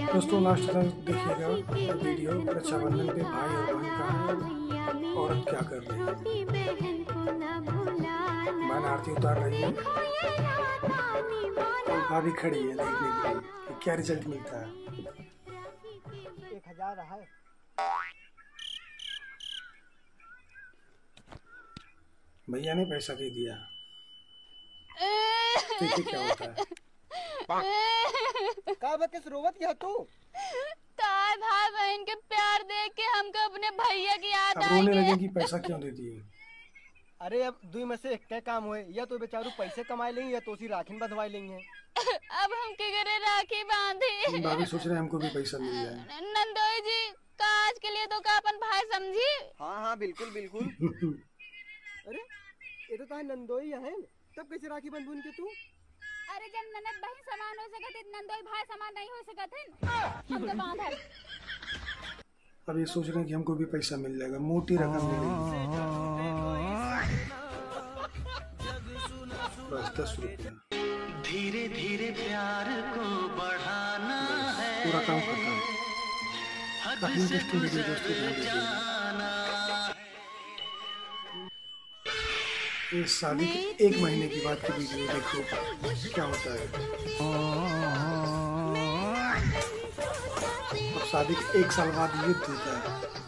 दोस्तों लास्ट तक देखिएगा वीडियो। रक्षाबंधन पे भाई और बहन का औरत क्या कर रही है। बहन आरती उतार रही है और भाभी खड़ी है देखने के लिए कि क्या रिजल्ट मिलता है। 1000 है। भैया ने पैसा दे दिया। देखिए क्या होता है। का बकस रोवत क्या तू? ताए भाई बहन के प्यार देख के हमको अपने भैया की याद अब आई रोने है। लगे कि पैसा क्यों दे दिए। अरे अब दुई में से एक क्या काम हुए, या तो बेचारू पैसे कमाए लेंगे या तो उसी राखिन बंधवाई लेंगे। अब हम के घरे राखी बांधी। भाभी सोच रहे हैं हमको भी पैसा मिल जाए। नंदोई जी काज के लिए तो का अपन भाई समझी। हाँ हाँ बिल्कुल बिल्कुल। अरे ये तो तार नंदोई है, तब कैसे राखी बंधुन के तू? अरे जब ननद बहन समान हो सकत नंदोई भाई समान नहीं हो सकत हम तो बांधल। अब ये सोच रहे हैं कि हमको भी पैसा मिल जाएगा, मोटी रकम मिलेगी। बस 10 रुपया। धीरे धीरे प्यार को बढ़ाना है, पूरा काम करता है। काफी इंटरेस्टिंग वीडियो दोस्तों। ये शादी के 1 महीने की बाद की वीडियो देखो क्या होता है। अब शादी के 1 साल बाद युद्ध होता है।